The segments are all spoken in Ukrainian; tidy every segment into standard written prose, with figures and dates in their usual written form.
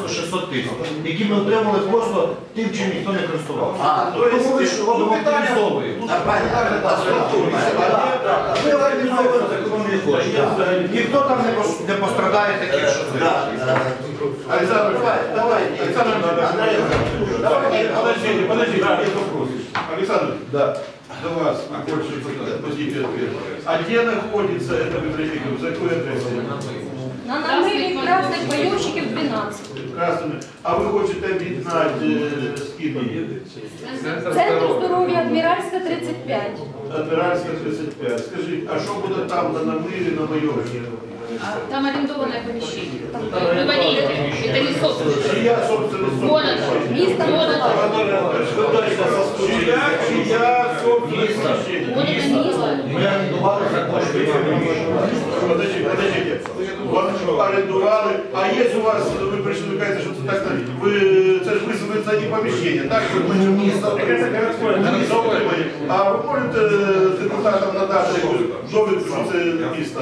просто 600 тисяч, які ми отримали просто тим, чим ніхто не користувався. Тому ми ж робимо організовуємо. Ми організовуємо економію коштів. Ніхто там не пострадає таких, що це. Александр, подождите, есть вопрос. Александр, Да. до вас, подождите ответ. А где находится эта библиотека? За какой адресой? На намирі красних бойовщиків 12. Красными. А ви хочете об'єднати скільки? Центр здоров'я Адміральська 35. Адміральська 35. Скажіть, а що буде там на намирі, на Майорці? Там арендованное помещение. Вы водите, это не собственность. Чия собственность? Город. Місто Город. Чия собственность? Город Данила. Ми орендували за кошти. Подождите. Вас орендували, а є у вас, ви прийшли, ви кажете, що це так, це ж ви за ні поміщення, так? А ви можете депутатам надати довідку, що це місто?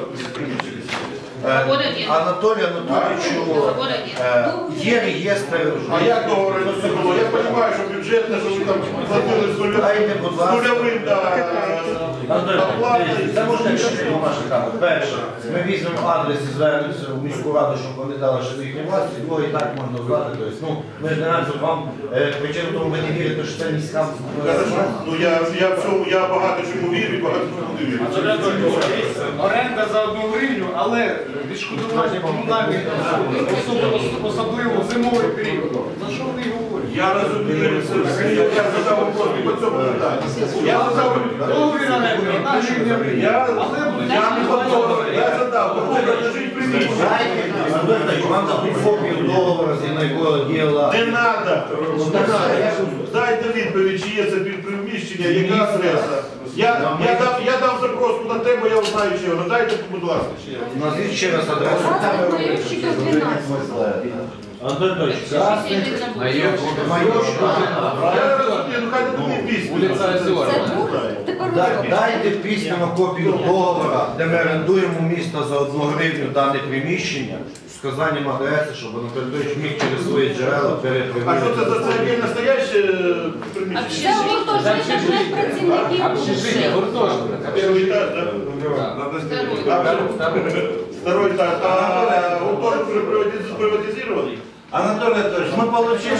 Анатолію Анатолійовичу є реєстр. А як договор це було? Я розумію, що бюджетне, що ви там платили з нульовим оплатою. Це можна рішити наші камери. Перше, ми візьмемо адрес і звернемося в міську раду, щоб вони дали ще їхні власті. Друге, і так можна знати. Тобто, ми ж не раді вам, причину тому ви не вірите, що це міська. Ну я багато чому вірю і багато чому не вірю. Оренда за 1 гривню, але відшкодування комунальних особливо в зимовий період. За що вони говорять? Я розумію, я задав вопрос по цьому питанню. Я задав Договір оренди, 1 гривня. Я не готовий. Я задав, готовий лежить приміщення. Вам дадуть копію договору, з якого діла. Не треба. Дайте відповідь, чи є це приміщення, яка адреса. Я дам запрос на тему, я знаю, чи його. Дайте, будь ласка. Назвіть ще раз адресу. Красних бойовщиків 12. Антон Анатолійович, Красний Майорчук. Я розумію, ну хай не пісню. Це тут? Тепер ви Дайте письменно копію договору, де ми орендуємо місто за 1 гривню дане приміщення, з вказанням адреси, щоб Анатолій Анатолійович міг через свої джерела А що перепривірити. це за це настояще приміщення? Це гуртожиток для працівників. Перший этаж, да? Второй этаж. А гуртожиток уже приватизирован? Анатолий Анатольевич, мы получили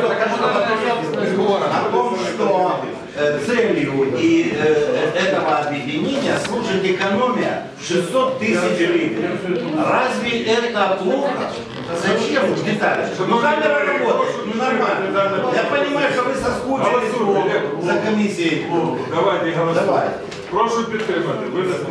о том, что целью и этого объединения служит экономия 600 тысяч гривен. Разве это плохо? Зачем детали? Ну камера работает, ну нормально. Я понимаю, что вы соскучились за комиссией. Давайте голосуємо. Давай. Прошу підтримати. Винести.